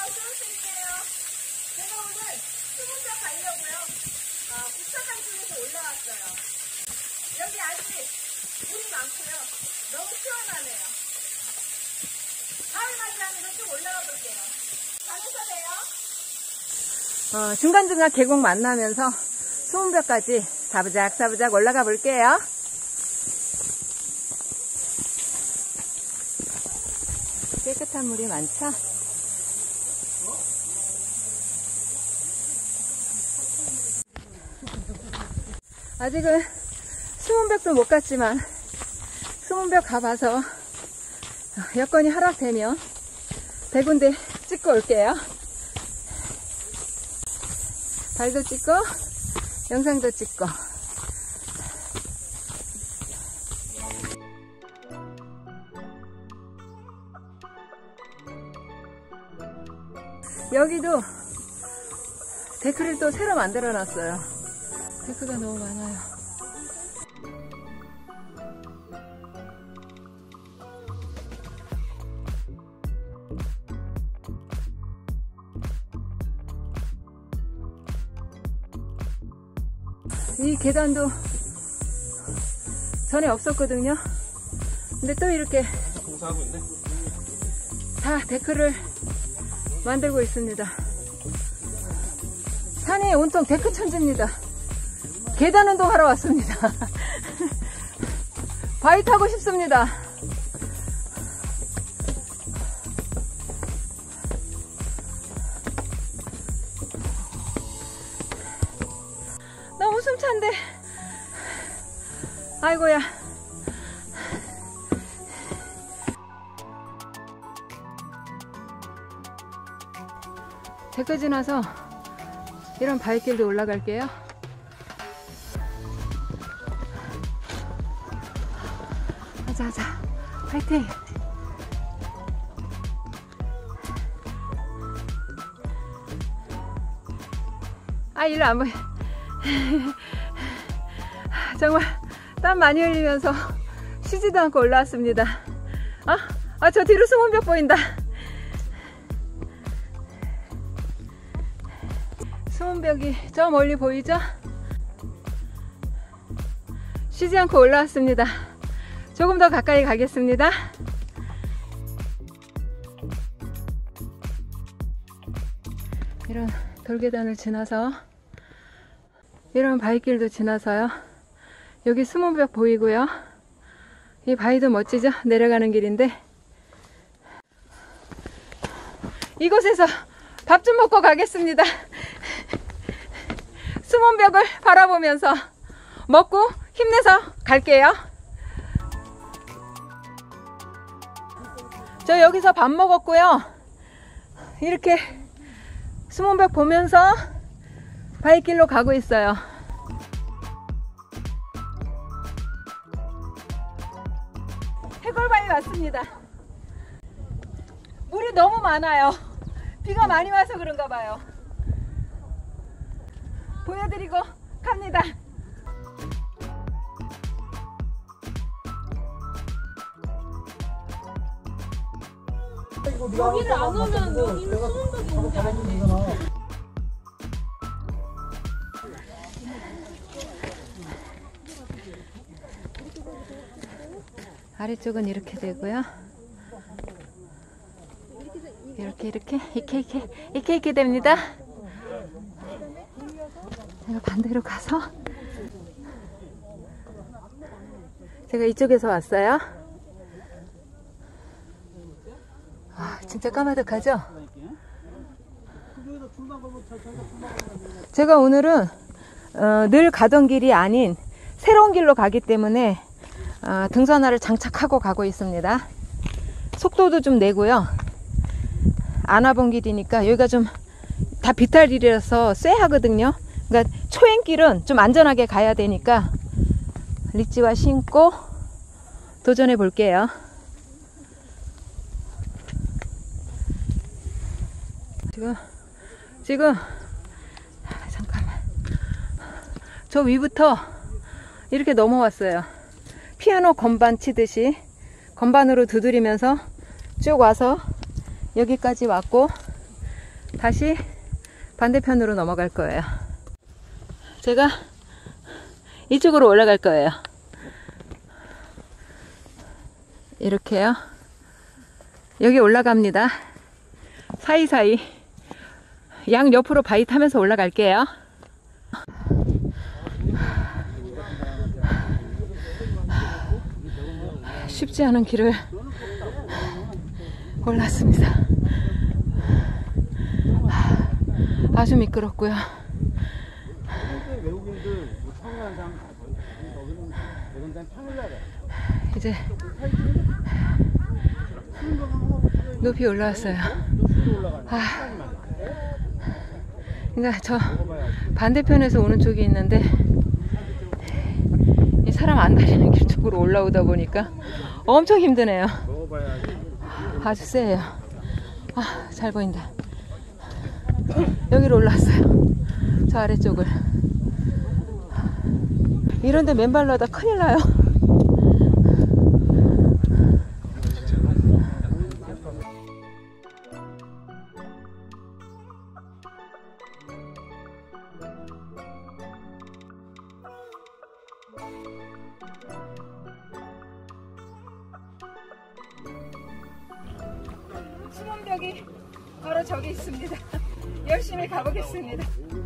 좋을 수 있네요. 제가 오늘 수문벽 가려고요. 북한산 쪽에서 올라왔어요. 여기 아직 물이 많고요. 너무 시원하네요. 가을 맞이하면서 좀 올라가 볼게요. 가면서 돼요. 중간중간 계곡 만나면서 수문벽까지 사부작 올라가 볼게요. 깨끗한 물이 많죠? 아직은 수문벽도 못 갔지만 수문벽 가봐서 여건이 허락되면 100군데 찍고 올게요. 발도 찍고 영상도 찍고. 여기도 데크를 또 새로 만들어 놨어요. 데크가 너무 많아요. 이 계단도 전에 없었거든요. 근데 또 이렇게 공사하고 있네. 다 데크를 만들고 있습니다. 산이 온통 데크 천지입니다. 계단 운동하러 왔습니다. 바위 타고 싶습니다. 너무 숨찬데. 아이고야. 데크 지나서 이런 바위길도 올라갈게요. 하자. 파이팅! 일로 안 보여. 정말 땀 많이 흘리면서 쉬지도 않고 올라왔습니다. 저 뒤로 수문벽 보인다. 수문벽이 저 멀리 보이죠? 쉬지 않고 올라왔습니다. 조금 더 가까이 가겠습니다. 이런 돌계단을 지나서 이런 바위길도 지나서요. 여기 수문벽 보이고요. 이 바위도 멋지죠? 내려가는 길인데 이곳에서 밥 좀 먹고 가겠습니다. 수문벽을 바라보면서 먹고 힘내서 갈게요. 저 여기서 밥 먹었고요. 이렇게 수문벽 보면서 바위길로 가고 있어요. 해골바위 왔습니다. 물이 너무 많아요. 비가 많이 와서 그런가 봐요. 보여드리고 갑니다. 여기를 안 오면 여기는 수문벽이 오지 않네. 아래쪽은 이렇게 되고요. 이렇게 됩니다. 제가 반대로 가서 제가 이쪽에서 왔어요. 진짜 까마득하죠? 제가 오늘은 늘 가던 길이 아닌 새로운 길로 가기 때문에 등산화를 장착하고 가고 있습니다. 속도도 좀 내고요. 안 와본 길이니까 여기가 좀 다 비탈길이라서 쎄하거든요. 그러니까 초행길은 좀 안전하게 가야 되니까 리치와 신고 도전해 볼게요. 지금 잠깐만, 저 위부터 이렇게 넘어왔어요. 피아노 건반 치듯이 건반으로 두드리면서 쭉 와서 여기까지 왔고, 다시 반대편으로 넘어갈 거예요. 제가 이쪽으로 올라갈 거예요. 이렇게요. 여기 올라갑니다. 사이사이 양 옆으로 바위 타면서 올라갈게요. 쉽지 않은 길을 올랐습니다. 아주 미끄럽고요. 이제 높이 올라왔어요. 그러니까 저 반대편에서 오는 쪽이 있는데 이 사람 안 다니는 길 쪽으로 올라오다 보니까 엄청 힘드네요. 아주 세요. 잘 보인다. 여기로 올라왔어요. 저 아래쪽을. 이런데 맨발로 하다 큰일 나요. 수문벽이 바로 저기 있습니다. 열심히 가보겠습니다.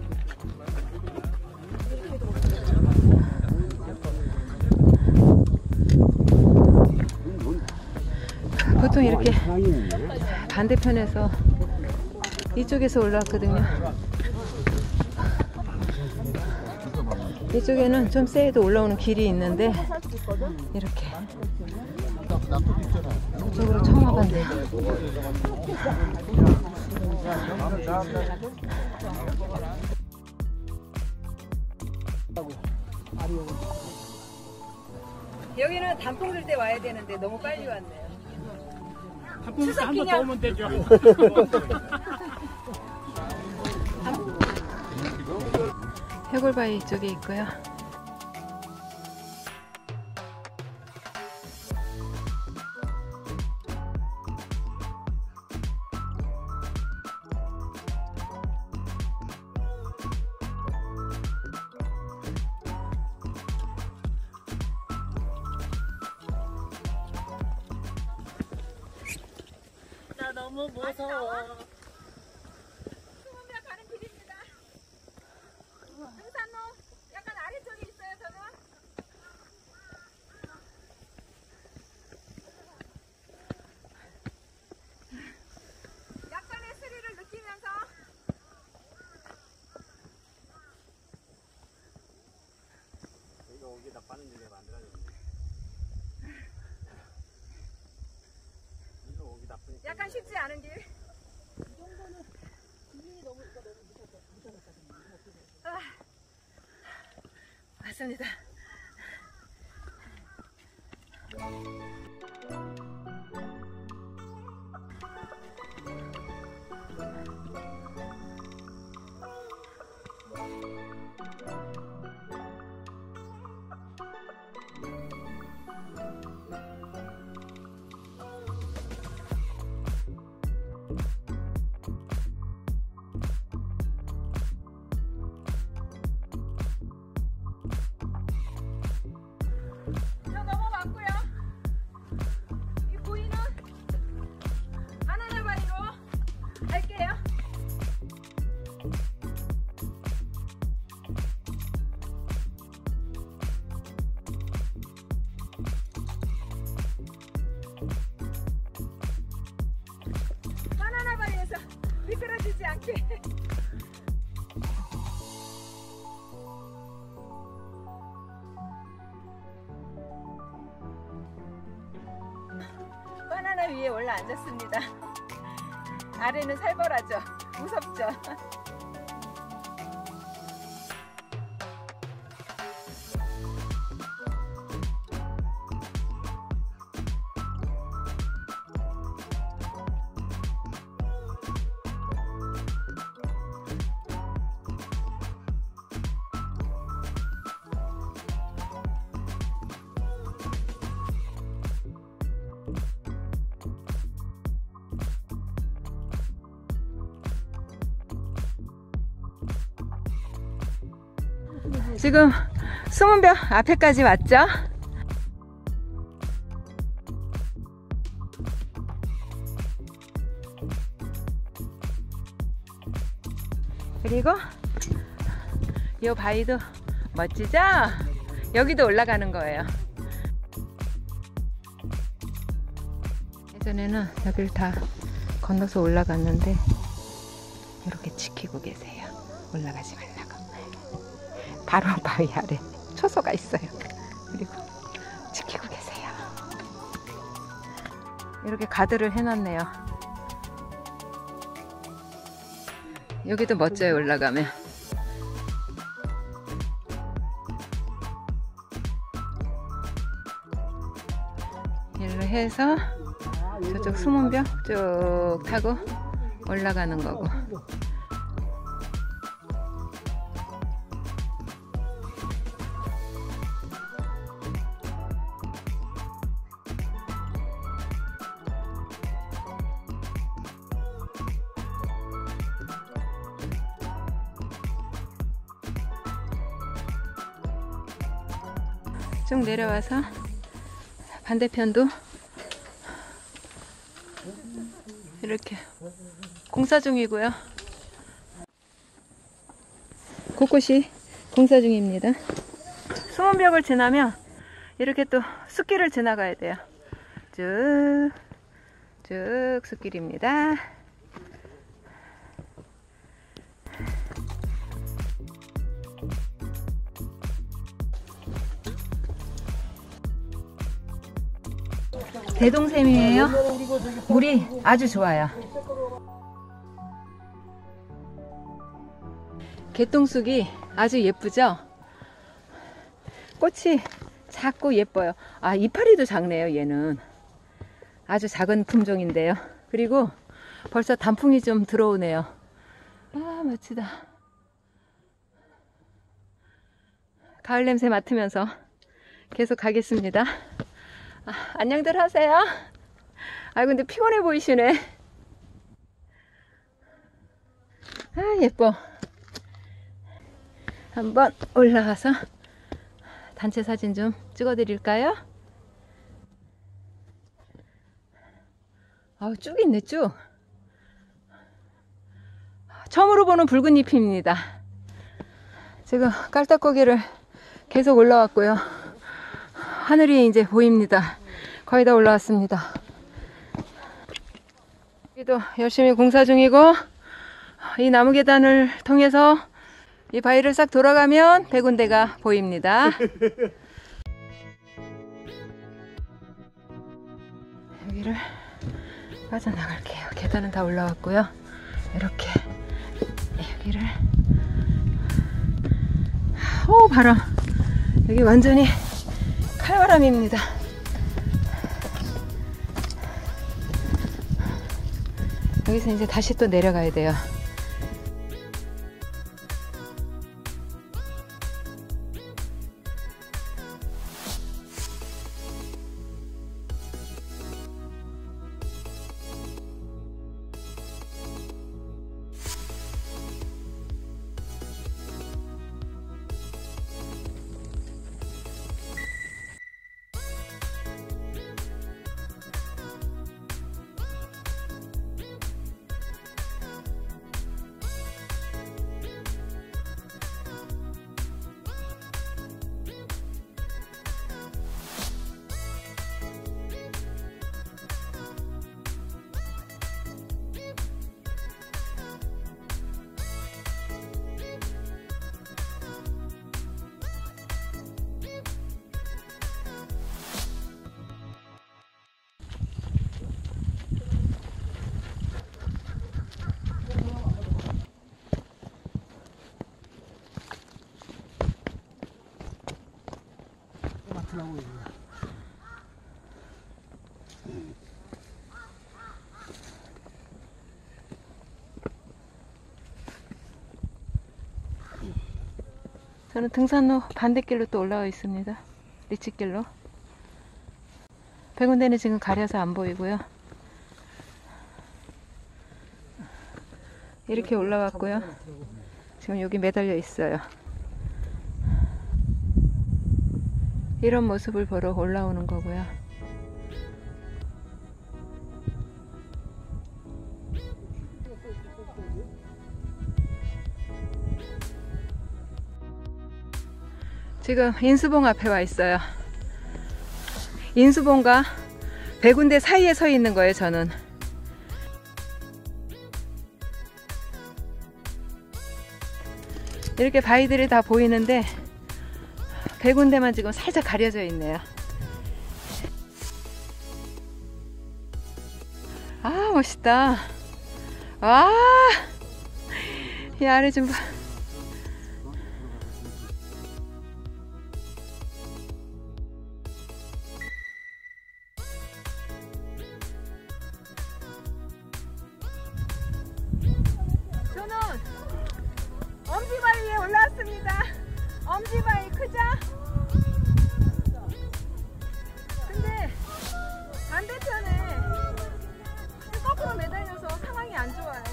보통 이렇게 반대편에서 이쪽에서 올라왔거든요. 이쪽에는 좀 세도 올라오는 길이 있는데 이렇게 이쪽으로 처음 와봤네요. 여기는 단풍 들 때 와야 되는데 너무 빨리 왔네요. 단풍 한번 더 오면 되죠. 해골바위 이쪽에 있고요. 나 너무 무서워. 수문벽 가는 길입니다. 등산로 약간 아래쪽에 있어요, 저는. 약간의 스릴을 느끼면서 이거 여기다 빠는 일에 만들어야겠네. 이거 여기 나쁜. 약간 쉽지 않은 길. 맞습니다. 저 넘어왔고요. 이 보이는 바나나 바위로 갈게요. 바나나 바위에서 미끄러지지 않게. 바나나 위에 올라 앉았습니다. 아래는 살벌하죠. 무섭죠. 지금 수문벽 앞에까지 왔죠? 그리고 이 바위도 멋지죠? 여기도 올라가는 거예요. 예전에는 여기를 다 건너서 올라갔는데 이렇게 지키고 계세요. 올라가지 말라고. 바로 바위 아래 초소가 있어요. 그리고 지키고 계세요. 이렇게 가드를 해놨네요. 여기도 멋져요. 올라가면. 일로 해서 저쪽 수문벽 쭉 타고 올라가는 거고. 쭉 내려와서 반대편도 이렇게 공사 중이고요. 곳곳이 공사 중입니다. 수문벽을 지나면 이렇게 또 숲길을 지나가야 돼요. 쭉 숲길입니다. 대동샘이에요. 물이 아주 좋아요. 개똥쑥이 아주 예쁘죠? 꽃이 작고 예뻐요. 아, 이파리도 작네요. 얘는 아주 작은 품종인데요. 그리고 벌써 단풍이 좀 들어오네요. 아, 멋지다. 가을 냄새 맡으면서 계속 가겠습니다. 아, 안녕들 하세요. 아, 근데 피곤해 보이시네. 아, 예뻐. 한번 올라가서 단체 사진 좀 찍어 드릴까요? 아, 쭉 있네, 쭉. 처음으로 보는 붉은 잎입니다. 지금 깔딱고기를 계속 올라왔고요. 하늘이 이제 보입니다. 거의 다 올라왔습니다. 여기도 열심히 공사 중이고, 이 나무 계단을 통해서 이 바위를 싹 돌아가면 100군데가 보입니다. 여기를 빠져나갈게요. 계단은 다 올라왔고요. 이렇게 여기를, 오, 바람. 여기 완전히 칼바람입니다. 여기서 이제 다시 또 내려가야 돼요. 저는 등산로 반대길로 또 올라와 있습니다. 리치길로. 100군데는 지금 가려서 안 보이고요. 이렇게 올라왔고요. 지금 여기 매달려 있어요. 이런 모습을 보러 올라오는 거고요. 지금 인수봉 앞에 와 있어요. 인수봉과 백운대 사이에 서 있는 거예요, 저는. 이렇게 바위들이 다 보이는데 백운대만 지금 살짝 가려져 있네요. 아, 멋있다. 와, 이 아래 좀 봐. 저는 엄지바위에 올라왔습니다. 엄지바위 크죠? 근데 반대편에 거꾸로 매달려서 상황이 안 좋아요.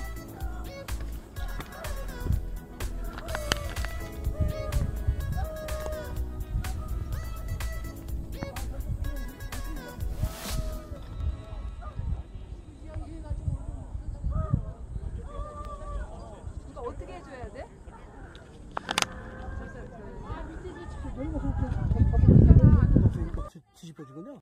이거 어떻게 해줘야 돼? 뒤집어지군요.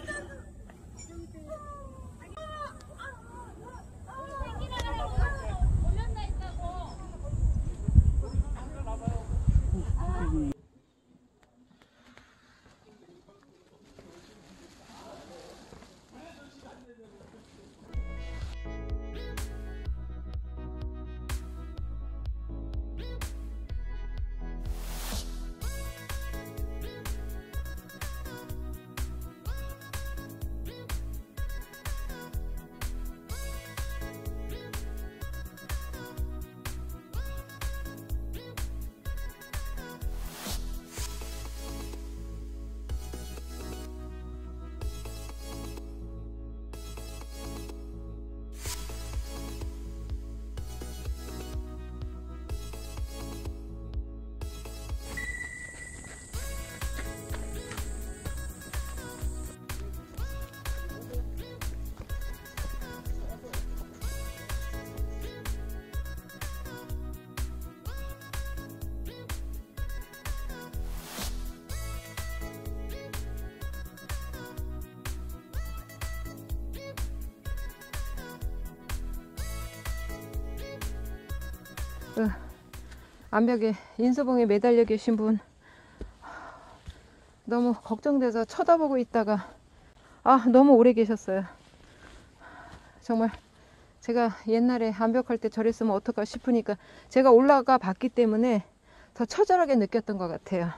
암벽에 인수봉에 매달려 계신 분 너무 걱정돼서 쳐다보고 있다가 너무 오래 계셨어요. 정말 제가 옛날에 암벽할 때 저랬으면 어떨까 싶으니까 제가 올라가 봤기 때문에 더 처절하게 느꼈던 것 같아요.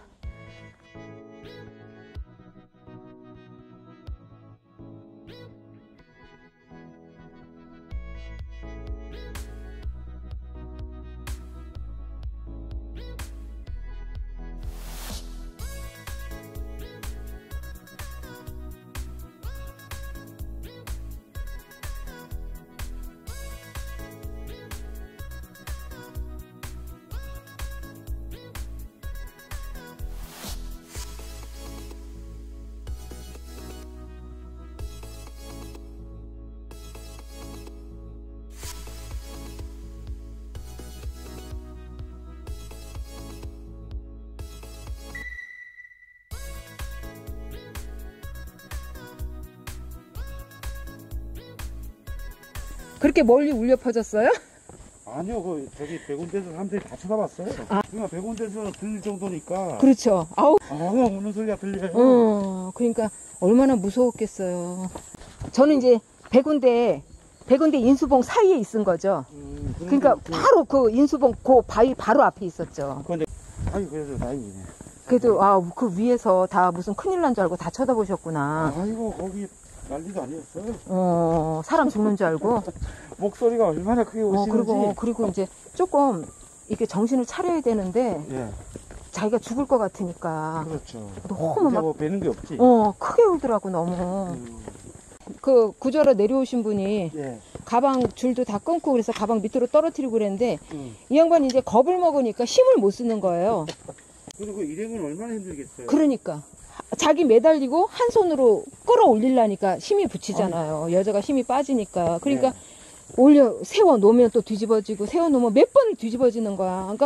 그렇게 멀리 울려 퍼졌어요? 아니요, 저기 백운대에서 사람들이 다 쳐다봤어요. 그러니까 백운대에서 들릴 정도니까. 그렇죠. 아우. 우는 소리가 들려요. 그러니까 얼마나 무서웠겠어요. 저는 이제 백운대 인수봉 사이에 있은 거죠. 그러니까 바로 그 인수봉 그 바위 바로 앞에 있었죠. 그런데 그래도 다행이네. 그래도 그 위에서 다 무슨 큰일 난 줄 알고 다 쳐다보셨구나. 아이고, 거기 난리도 아니었어요. 사람 죽는 줄 알고. 목소리가 얼마나 크게 오시는지. 그리고 이제 조금 이렇게 정신을 차려야 되는데 예. 자기가 죽을 것 같으니까. 그렇죠. 너무 막 뭐 뵈는 게 없지. 크게 울더라고 너무. 그 구조로 내려오신 분이 예. 가방 줄도 다 끊고 그래서 가방 밑으로 떨어뜨리고 그랬는데 이 양반이 이제 겁을 먹으니까 힘을 못 쓰는 거예요. 그리고 일행은 얼마나 힘들겠어요. 그러니까 자기 매달리고 한 손으로 끌어올리려니까 힘이 붙이잖아요. 여자가 힘이 빠지니까. 그러니까 네. 올려 세워 놓으면 또 뒤집어지고 세워 놓으면 몇 번을 뒤집어지는 거야. 그러니까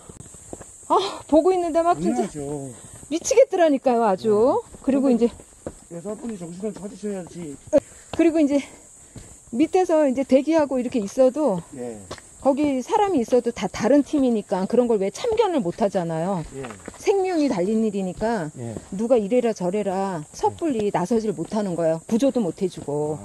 보고 있는데 막 진짜 당연하죠. 미치겠더라니까요, 아주. 그리고 이제 여자분이 정신을 차리셔야지. 그리고 이제 밑에서 이제 대기하고 이렇게 있어도 예. 거기 사람이 있어도 다 다른 팀이니까 그런 걸 왜 참견을 못 하잖아요. 예. 생명이 달린 일이니까 예. 누가 이래라 저래라 섣불리 나서질 못하는 거예요. 구조도 못 해주고.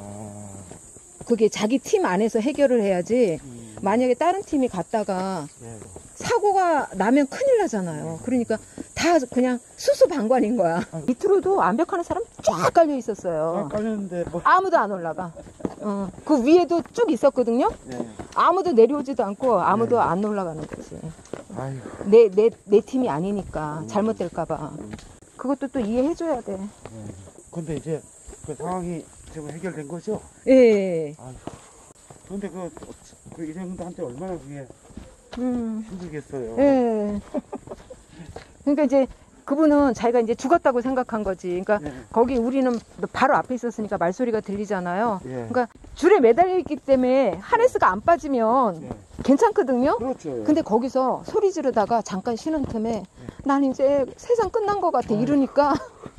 그게 자기 팀 안에서 해결을 해야지. 만약에 다른 팀이 갔다가 예. 사고가 나면 큰일 나잖아요. 그러니까 다 그냥 수수방관인 거야. 밑으로도 완벽하는 사람 쫙 깔려 있었어요. 깔렸는데 뭐. 아무도 안 올라가. 그 위에도 쭉 있었거든요. 예. 아무도 내려오지도 않고 아무도 안 올라가는 거지. 아유. 내 팀이 아니니까 잘못될까봐. 그것도 또 이해해줘야 돼. 근데 이제 그 상황이 지금 해결된 거죠? 예. 아유. 근데 그 일행들한테 얼마나 그게 힘들겠어요. 예. 그러니까 이제 그분은 자기가 이제 죽었다고 생각한 거지. 그러니까 예. 거기 우리는 바로 앞에 있었으니까 말소리가 들리잖아요. 예. 그러니까 줄에 매달려 있기 때문에 하네스가 안 빠지면 예. 괜찮거든요. 그렇죠. 근데 거기서 소리 지르다가 잠깐 쉬는 틈에 난 이제 세상 끝난 것 같아 이러니까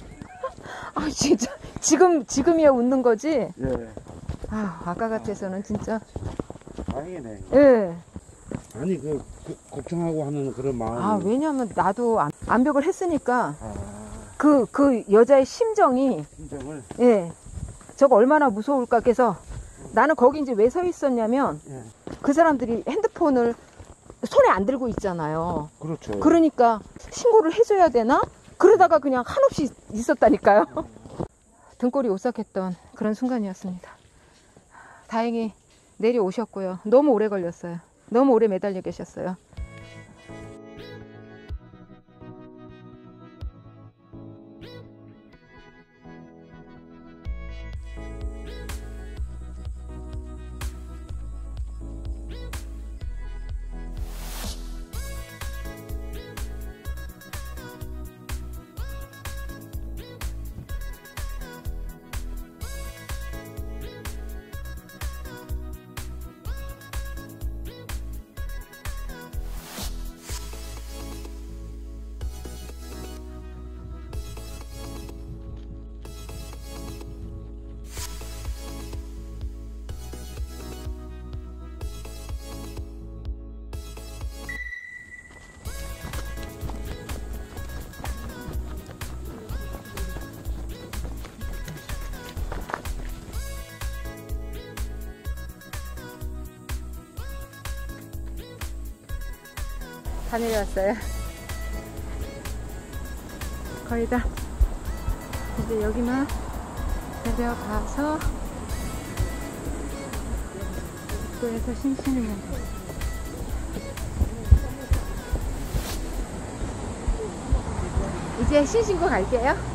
아 진짜 지금이야 웃는 거지. 예. 아까 같아서는 진짜. 다행이네. 예. 아니 그 걱정하고 하는 그런 마음. 왜냐면 나도 암벽을 했으니까 아, 그 여자의 심정이 심정을. 예. 저거 얼마나 무서울까. 그래서 나는 거기 이제 왜 서 있었냐면 예. 그 사람들이 핸드폰을 손에 안 들고 있잖아요. 그렇죠. 그러니까 신고를 해줘야 되나? 그러다가 그냥 한없이 있었다니까요. 등골이 오싹했던 그런 순간이었습니다. 다행히 내려오셨고요. 너무 오래 걸렸어요. 너무 오래 매달려 계셨어요. 다 내려왔어요. 거의 다. 이제 여기만 내려가서 입구에서 숨 쉬는 거. 이제 신신고 갈게요.